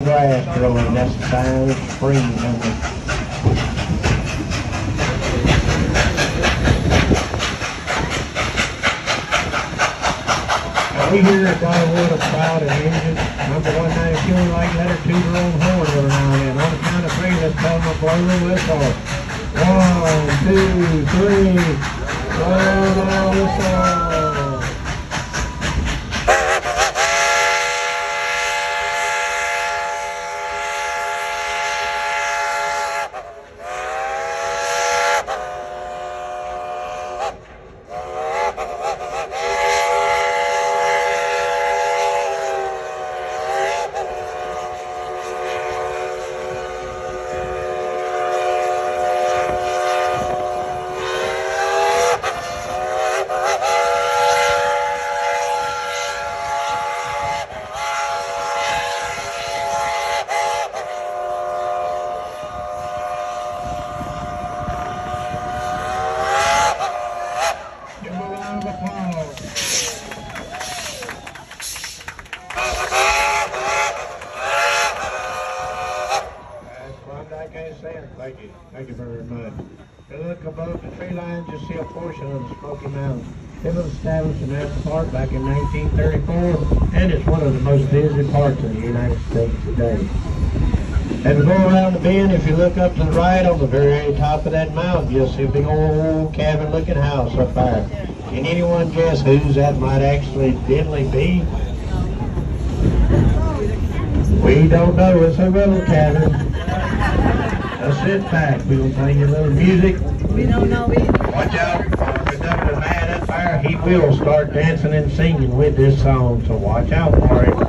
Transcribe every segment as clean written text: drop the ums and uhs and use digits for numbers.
grass growing. That's a sign of spring coming. We hear at Dollarwood a crowd of engines. Number 190 feeling like let her toot her own horn every now and then. On the count of three, let's tell them to blow the whistle. 1, 2, 3. Blow the whistle. Thank you very much. If you look above the tree line, you see a portion of the Smoky Mountains. It was established in that park back in 1934, and it's one of the most visited parks in the United States today. As we go around the bend, if you look up to the right on the very top of that mountain, you'll see a big old cabin-looking house up there. Can anyone guess whose that might actually be? We don't know. It's a little cabin. Now sit back. We will play you a little music. We don't know either. Watch out. Conductor man up there, he will start dancing and singing with this song, so watch out for it.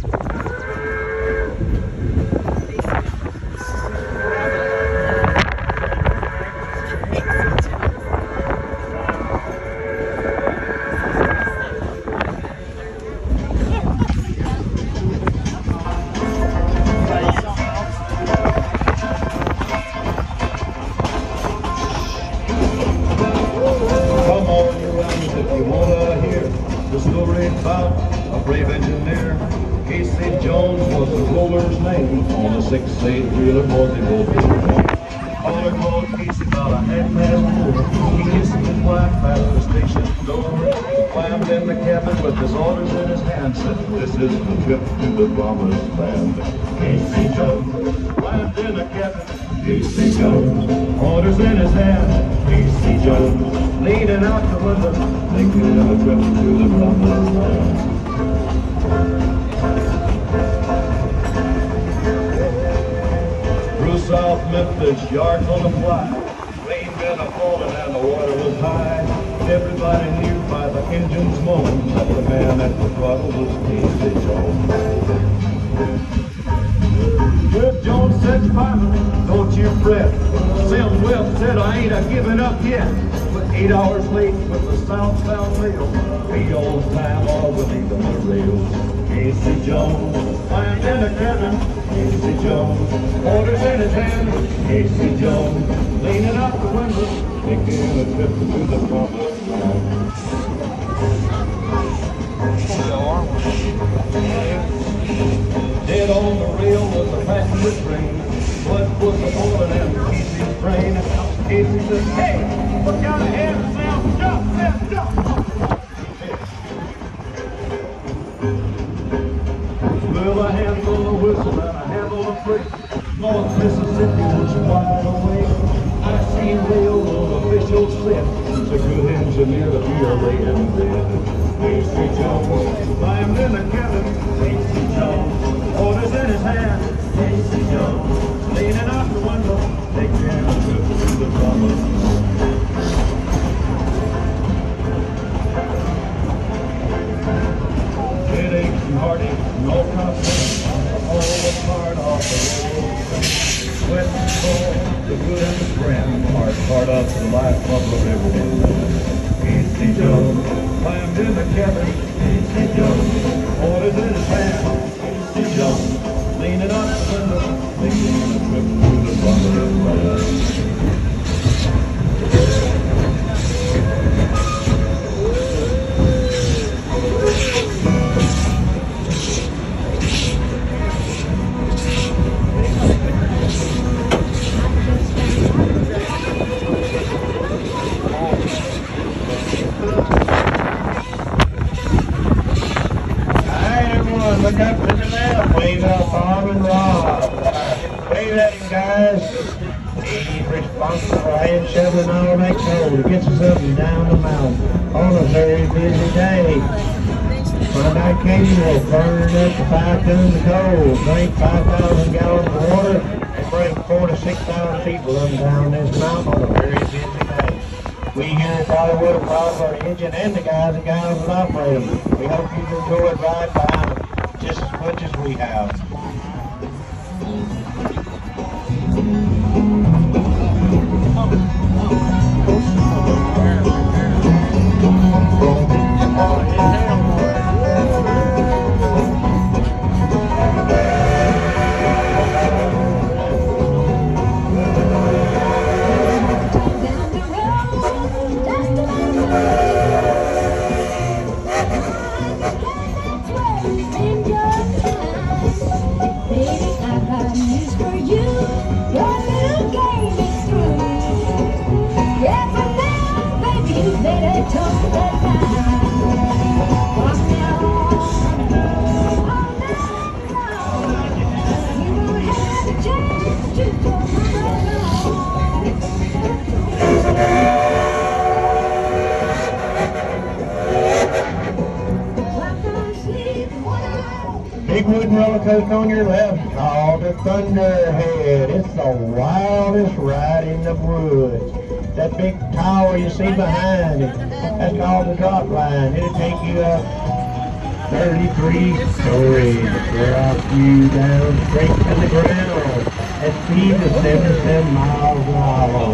About a brave engineer, Casey Jones was the roller's name. On a 6-8-wheeler, boys, they both did one. Caller called Casey about 4:30. He kissed his wife at the station door, climbed in the cabin with his orders in his hand, said, "This is the trip to the promised land." Casey Jones climbed in the cabin. Casey Jones, orders in his hand. Casey Jones, leaning out the window, thinking of a trip to the promised land. Through South Memphis, yards on the fly, rain been a-falling and the water was high. Everybody knew by the engine's moan that the man at the throttle was Casey Jones. Good Jones said, "Pilot, don't you fret." Sam Webb said, "I ain't a-giving up yet." But 8 hours late with the southbound mail, we on time or we're leaving the rails. Casey Jones climbed in the cabin. Casey Jones, orders in his hand. Casey Jones, leaning out the window, thinking a trip to the promised land. Dead on the rail was a passenger train. What was the boiling in Casey's brain? Casey said, "Hey, look out ahead, Sam, jump, Sam, jump!" Well, I handled the whistle and I handled the freight. North Mississippi was wide awake. I seen railroad officials said, "It's a good engineer to be a laying dead." Casey Jones climbed in the cabin. Casey Jones, orders in his hand. Casey Jones, leaning out the window, taking a trip to the promised land. Headaches and heartaches and all confidence, all a part of the road. Sweat and cold, the good and the grand, are part of the life of the railroad man. Casey Jones climbed in the cabin. Casey Jones, orders in his hand. Casey Jones, leaning out the window, making a trip to the promised land. Bob and Rob. Wave at him, guys. He's responsible for hand shoveling all that coal to get something down the mountain on a very busy day. Monday Katie will burn up to 5 tons of coal, drink 5,000 gallons of water, and bring 4,000 to 6,000 people up and down this mountain on a very busy day. We here at Dollywood applaud for the engine and the guys and gals that operate them. We hope you've enjoyed riding behind them just as much as we have. Big wooden roller coaster on your left called the Thunderhead. It's the wildest ride in the woods. That big tower you see behind it, that's called the drop line. It'll take you up 33 stories, drop you down straight to the ground at speed of 77 miles an hour.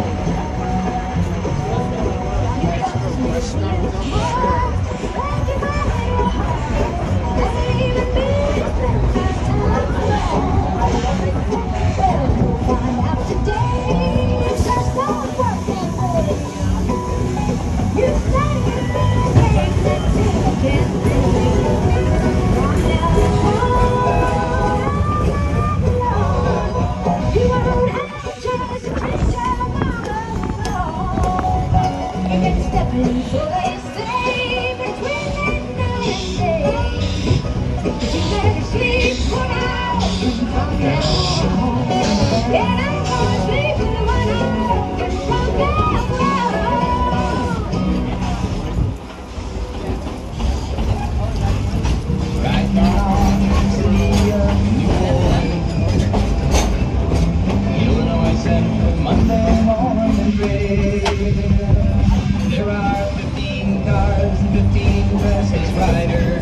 There are 15 cars and 15 buses riders,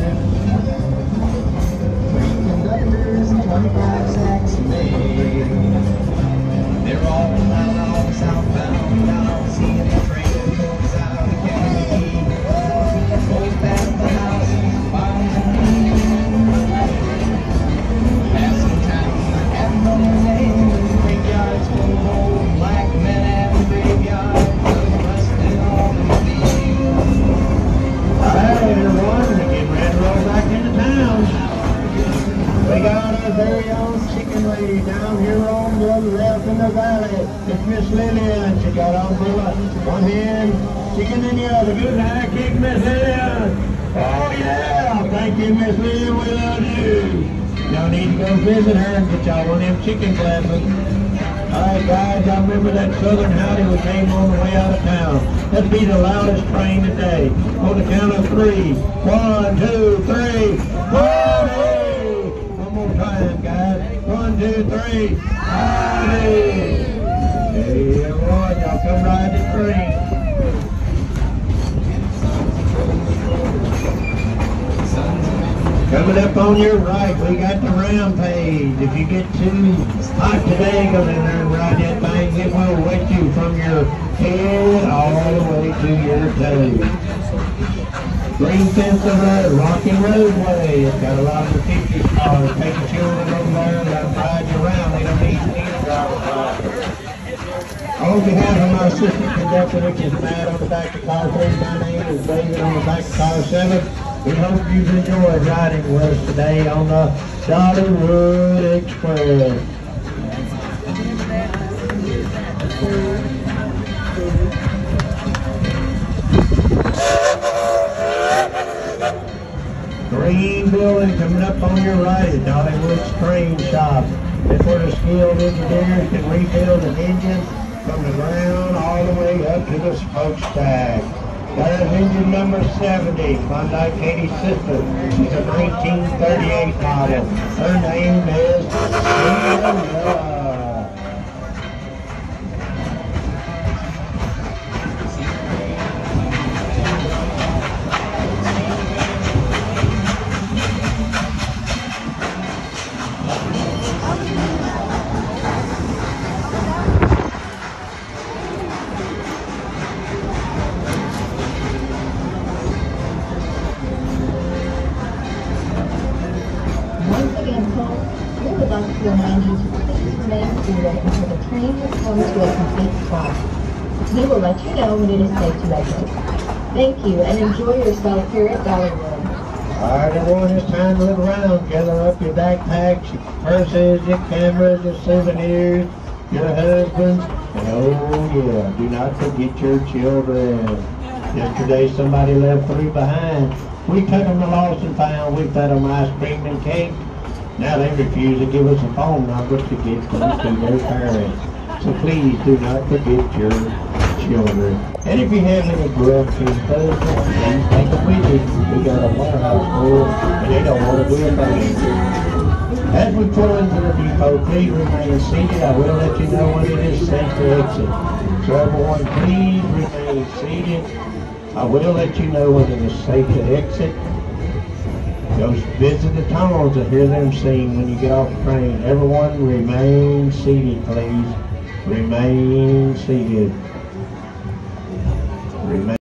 3 conductors and 25 sacks of mail. They're all out on southbound, down seeing the train that goes out of Kennedy, goes past the houses, farms and passing town at the museum, graveyards full of old black men at the graveyard. Alright everyone, we're getting ready to roll back into town. We got our very own chicken lady down here on the left in the valley. It's Miss Lillian. She got on one hand, chicken in the other. Good high kick, Miss Lillian. Oh yeah, thank you, Miss Lillian. We love you. Y'all need to go visit her and get y'all one of them chicken glasses. Alright guys, I remember that Southern Howdy we came on the way out of town. Let's be the loudest train today. On the count of 3. 1, 2, 3. Howdy! One more time, guys. 1, 2, 3. Howdy! Hey everyone, y'all come ride the train. Coming up on your right, we got the Rampage. If you get too hot today, go in there and ride that thing. It will wet you from your head all the way to your toes. Green fence of road, rocking roadway. It's got a lot of the 50 cars. Take the children over there and let them ride you around. They don't need to drive around. On behalf of my assistant conductor, which is Matt on the back of car 3, my name is David on the back of car 7. We hope you've enjoyed riding with us today on the Dollywood Express. green building coming up on your right is Dollywood's Train Shop. It's where the skilled engineers can rebuild an engine from the ground all the way up to the smokestack. There's engine number 70, Klondike Katie Sister. She's a 1938 model. Her name is Sierra. Once again, folks, we would like to remind you to please remain seated until the train has come to a complete stop. We will let you know when it is safe to exit. Thank you, and enjoy yourself here at Dollywood. All right, everyone, it's time to look around. Gather up your backpacks, your purses, your cameras, your souvenirs, your husbands, and oh yeah, do not forget your children. Yesterday, somebody left 3 behind. We took them to Lost and Found. We fed them ice cream and cake. Now they refuse to give us a phone number to get them to their parents. So please do not forget your children. And if you have any grumpy husbands, please take them with you. We got a warehouse full and they don't want to do a thing. As we pull into the depot, please remain seated. I will let you know when it is safe to exit. So everyone, please remain seated. I will let you know when it is safe to exit. Go visit the tunnels and hear them sing when you get off the train. Everyone remain seated, please. Remain seated. Remain